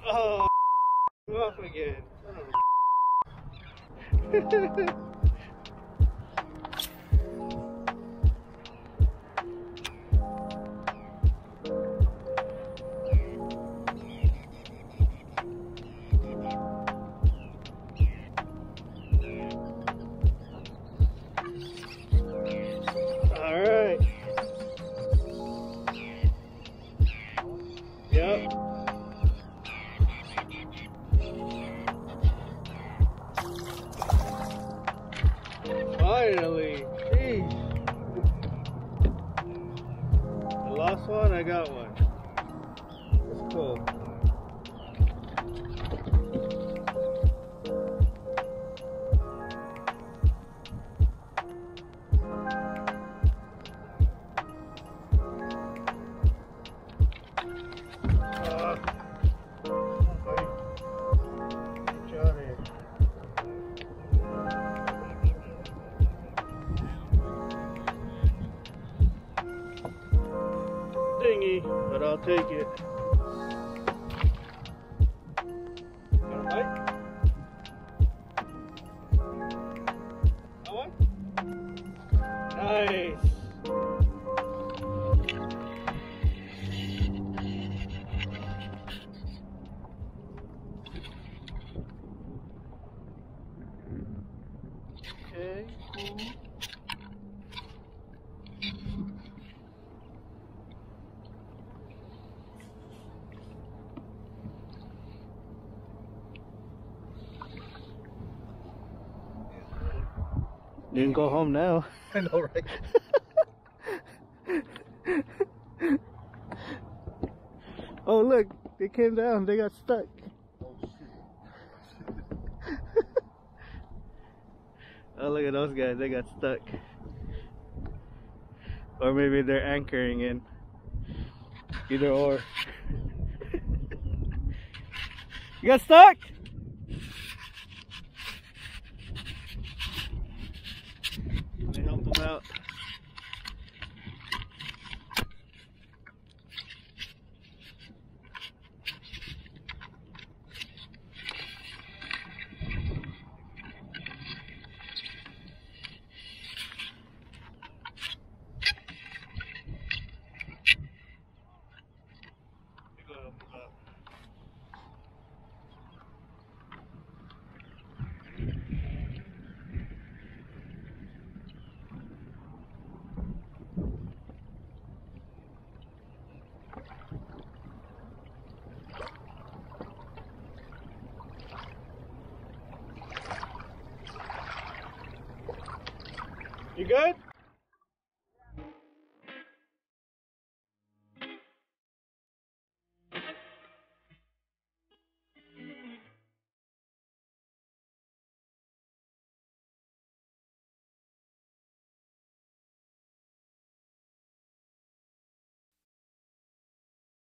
Oh, off again. All right. Yep. Finally. Jeez. I lost one, I got one. That's cool. Dingy, but I'll take it. Got a bite? That one? Nice. Okay, cool. You can go home now. I know, right? Oh look, they came down, they got stuck. Oh shit. Oh look at those guys, they got stuck. Or maybe they're anchoring in. Either or. You got stuck? I helped them out. You good?